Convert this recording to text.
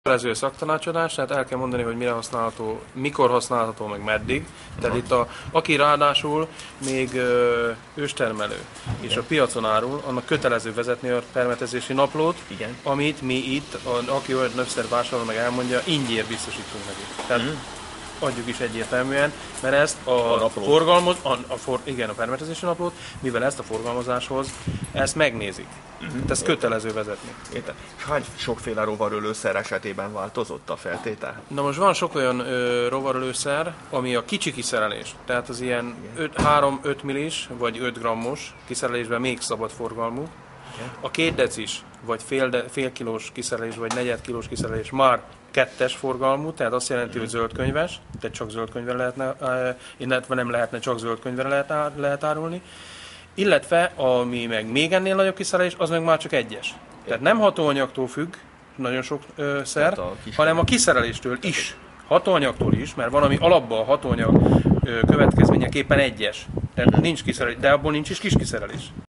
Kötelező szaktanácsadás, tehát el kell mondani, hogy mire használható, mikor használható, meg meddig. Tehát itt aki ráadásul még őstermelő, és a piacon árul, annak kötelező vezetni a permetezési naplót, Igen. amit mi itt, aki olyan növszer vásárol, meg elmondja, ingyen biztosítunk neki. Tehát adjuk is egyértelműen, mert ezt a permetezési naplót, mivel ezt a forgalmazáshoz, ezt megnézik. Ezt kötelező vezetni. Érted. És hány sokféle rovarölőszer esetében változott a feltétel? Na most van sok olyan rovarölőszer, ami a kicsi kiszerelés, tehát az ilyen 3-5 millis vagy 5 grammos kiszerelésben még szabad forgalmú. A 2 decis vagy fél kilós kiszerelés vagy negyed kilós kiszerelés már kettes forgalmú, tehát azt jelenti, hogy zöldkönyves, tehát csak zöldkönyvre lehetne, illetve nem lehetne, csak zöldkönyvre lehet árulni. Illetve, ami meg még ennél nagyobb kiszerelés, az meg már csak egyes. Tehát nem hatóanyagtól függ nagyon sok szer, hanem a kiszereléstől is. Hatóanyagtól is, mert van, ami alapban a hatóanyag következményeképpen egyes. Tehát nincs kiszerelés, de abból nincs is kis kiszerelés.